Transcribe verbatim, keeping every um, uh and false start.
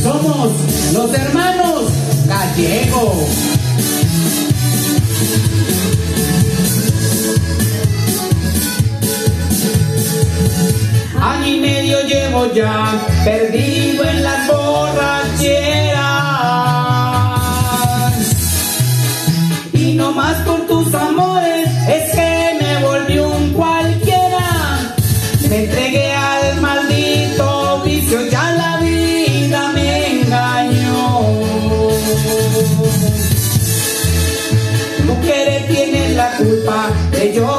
Somos los hermanos Gallego. Año y medio llevo ya perdido en las borracheras, y no más por tus amores es que me volví un cualquiera. Me entregué al maldito vicio, ya la vida me engañó. Mujeres tienen la culpa de yo